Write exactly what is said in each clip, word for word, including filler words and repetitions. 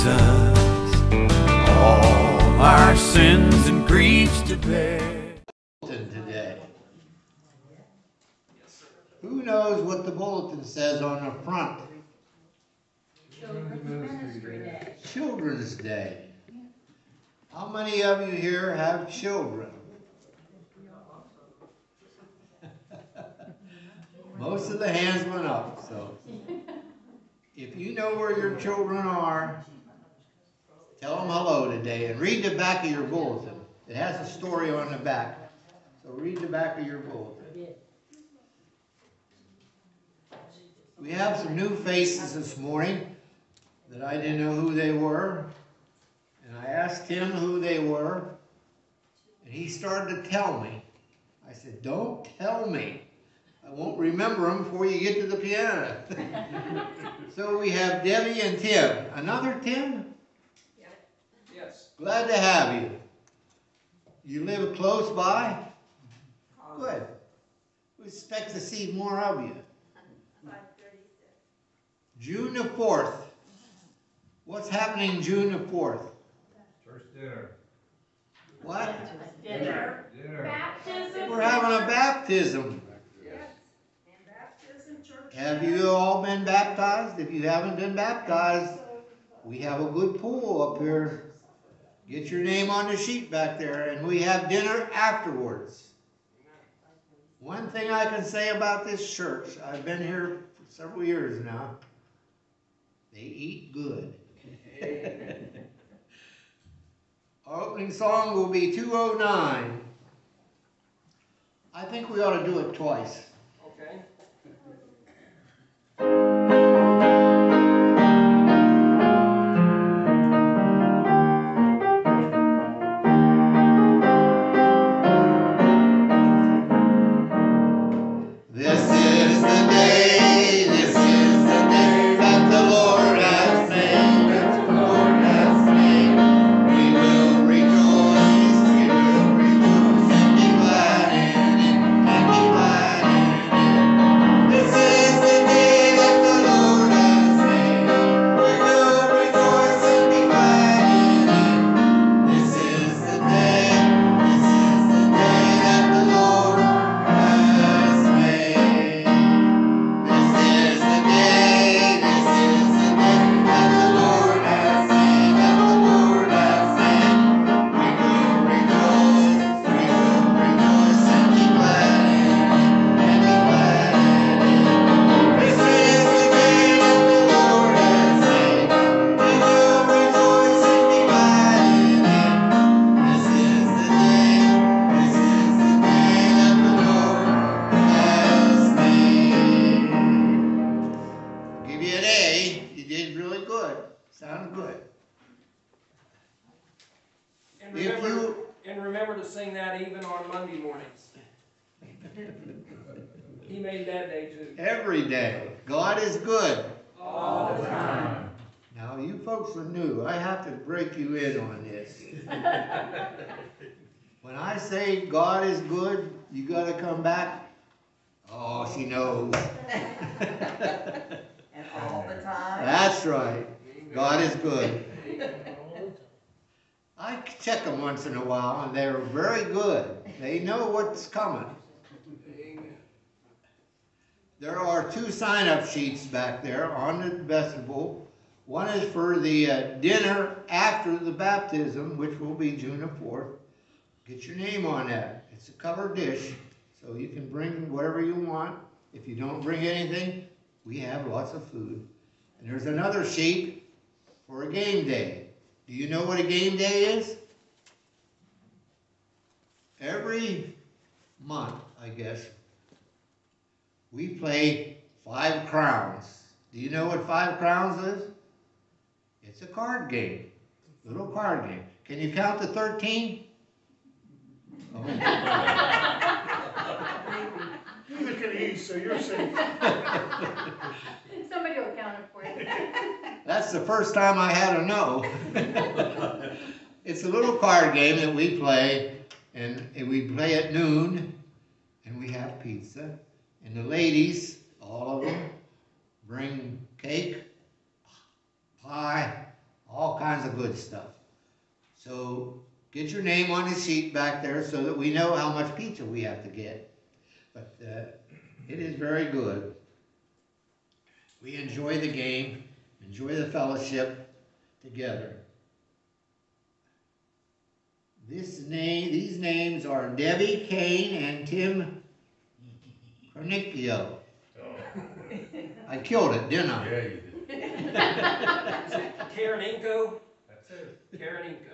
Jesus, all our sins and griefs to bear. Today. Who knows what the bulletin says on the front? Children's Ministry Day. Children's Day. How many of you here have children? Most of the hands went up, so if you know where your children are, tell them hello today and read the back of your bulletin. It has a story on the back, so read the back of your bulletin. We have some new faces this morning that I didn't know who they were, and I asked him who they were, and he started to tell me. I said, don't tell me. I won't remember them before you get to the piano. So we have Debbie and Tim. Another Tim? Yes. Glad to have you. You live close by? Good. We expect to see more of you. June the fourth. What's happening June the fourth? Church dinner. What? Dinner. Dinner. Baptism. We're having a baptism. Yes. And baptism church. Have you all been baptized? If you haven't been baptized, we have a good pool up here. Get your name on the sheet back there, and we have dinner afterwards. One thing I can say about this church, I've been here for several years now, they eat good. Our opening song will be two oh nine. I think we ought to do it twice. Okay. This is the day, this is the day that the Lord has made, that the Lord has made. We will rejoice, we will rejoice and be glad in it, and be glad in it. This is the day that the Lord has made. We will rejoice and be glad in it. This is the day, this is the day that the Lord has made. This is the day, this is the day that the Lord has made, that the Lord has made. We will rejoice, we will rejoice and be glad in it, and be glad in it. This is the day that the Lord has made. We will rejoice and be glad in it. This is the day, this is the day that the Lord has made. Give you an A. You did really good. Sounded good. And If remember, you- and remember to sing that even on Monday mornings. He made that day too. Every day. God is good. All the time. Now, you folks are new. I have to break you in on this. When I say God is good, you got to come back. Oh, she knows. And all the time. That's right. God is good. I check them once in a while, and they're very good. They know what's coming. There are two sign-up sheets back there on the vestibule. One is for the uh, dinner after the baptism, which will be June the fourth. Get your name on that. It's a covered dish, so you can bring whatever you want. If you don't bring anything, we have lots of food. And there's another sheet for a game day. Do you know what a game day is? Every month, I guess, we play Five Crowns. Do you know what Five Crowns is? It's a card game, little card game. Can you count to thirteen? Oh. You look at these, so you're safe. Somebody will count it for you. That's the first time I had to know. It's a little card game that we play, and we play at noon, and we have pizza. And the ladies, all of them, bring cake, pie, all kinds good stuff. So get your name on the sheet back there so that we know how much pizza we have to get. But uh, it is very good. We enjoy the game, enjoy the fellowship together. This name, these names are Debbie Kane and Tim Cornicchio. I killed it, didn't I? Yeah, you did. Is it Karen Inco? That's it. Karen Inco.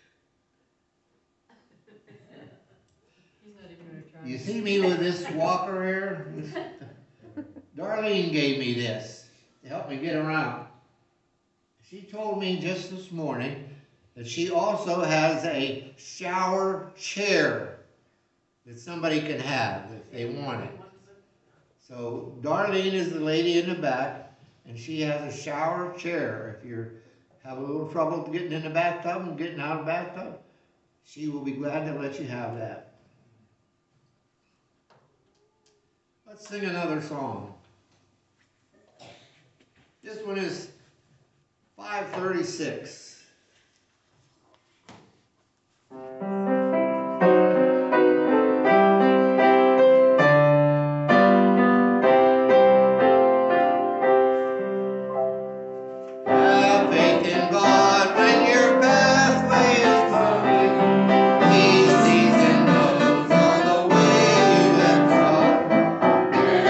He's not even gonna try. You see me with this walker here? Darlene gave me this to help me get around. She told me just this morning that she also has a shower chair that somebody can have if they want it. So Darlene is the lady in the back, and she has a shower chair. If you have a little trouble getting in the bathtub and getting out of the bathtub, she will be glad to let you have that. Let's sing another song. This one is five thirty-six. Have faith in God when your pathway is troubling. He sees and knows all the way you have trod.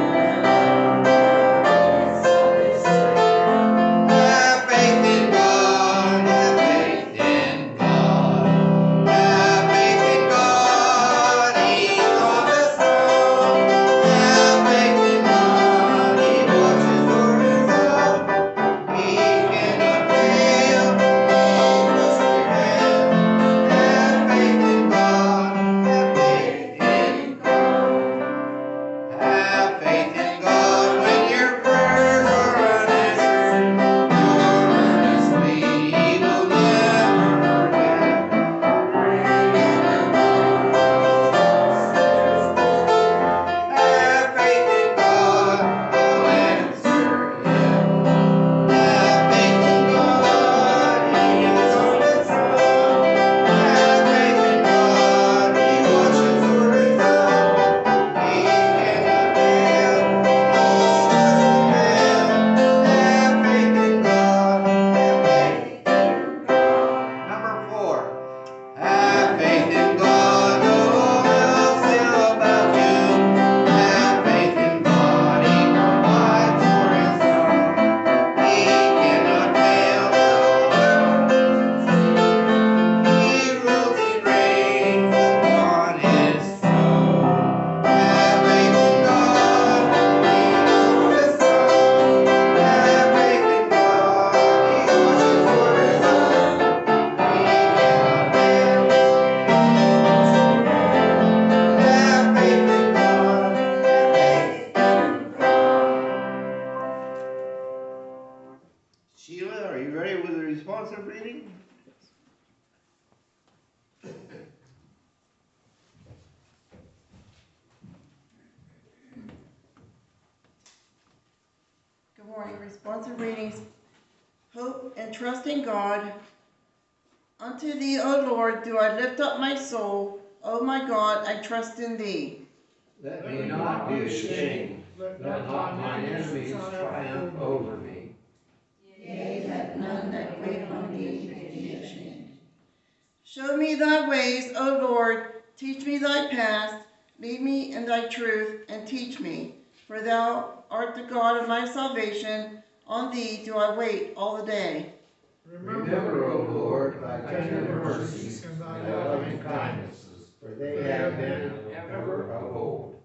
Have faith in God, have faith in God. Have faith in God, He's on the throne. Have faith in God, He watches over His own. He cannot fail, He must prevail. Have faith in God, have faith in God. Have faith in God when your prayers are unanswered. Your earnest plea He will never forget. Have faith in God, He'll answer Him. Have faith in God, He is on the throne. Have faith in God, He watches over His own. He cannot fail, He must prevail. Have faith in God, have faith in God. Number four. Have faith in God, though else ill about you. Have faith in God, He provides for His own. He cannot fail, He rules, He reigns upon His throne. Have faith in God, He is the Son. Have faith in God, He watches over His own. He cannot fail, have faith in God, have faith in God. Sheila, are you ready with the responsive reading? Good morning, responsive readings. Hope and trust in God. Unto thee, O Lord, do I lift up my soul. O my God, I trust in thee. Let me not be ashamed, let not mine enemies triumph over me. Yea, let none that wait on thee be ashamed. Show me thy ways, O Lord, teach me thy paths, lead me in thy truth, and teach me. For thou art the God of my salvation, on thee do I wait all the day. Remember, O Lord, thy tender mercies and thy loving kindnesses, for they have been ever of old.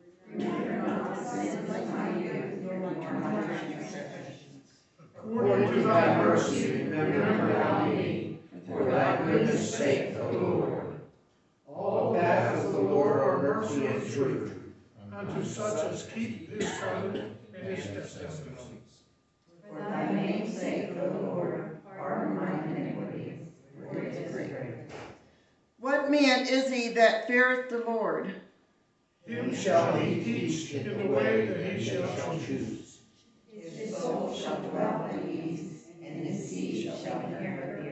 According to thy mercy, remember thou me, for thy goodness' sake, O Lord. All paths of the Lord are mercy and truth, Unto such as keep His covenant and His testimonies. For thy name's sake, O Lord, pardon mine iniquities, for it is great. What man is he that feareth the Lord? Him shall He teach in the way that He shall choose. His soul shall dwell in ease, and his seed shall inherit the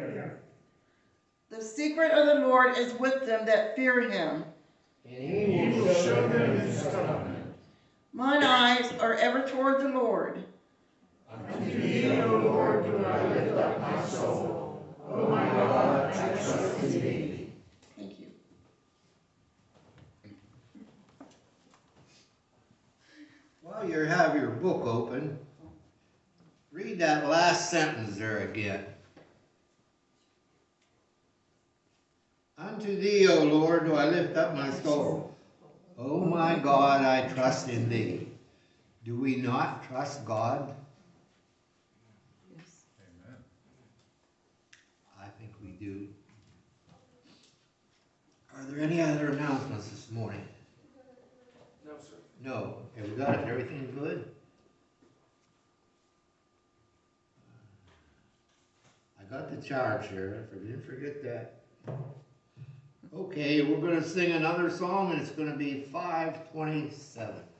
secret of the Lord is with them that fear him. And he will show them his covenant. Mine eyes are ever toward the Lord. Unto thee, O Lord, do I lift up my soul. O my God, I trust in thee. Thank you. While you have your book open, read that last sentence there again. Unto thee, O Lord, do I lift up my soul. O my God, I trust in thee. Do we not trust God? Yes. Amen. I think we do. Are there any other announcements this morning? No, sir. No. Have we got it? Everything good? I got the charge here. I didn't forget that. Okay, we're going to sing another song, and it's going to be five twenty-seven.